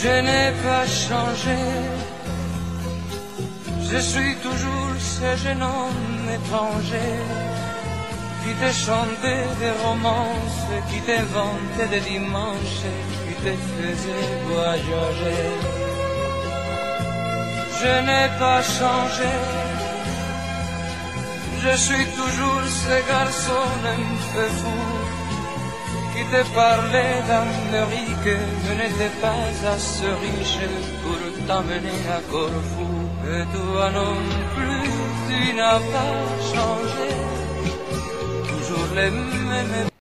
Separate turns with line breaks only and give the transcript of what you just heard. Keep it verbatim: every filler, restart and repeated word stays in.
Je n'ai pas changé, je suis toujours ce jeune homme étranger qui te chantait des romances, qui t'inventait des dimanches, qui te faisait voyager. Je n'ai pas changé, je suis toujours ce garçon un peu fou qui te parlait d'Amérique, mais n'était pas assez riche pour t'emmener à Corfou. Et toi non plus, tu n'as pas changé, toujours les mêmes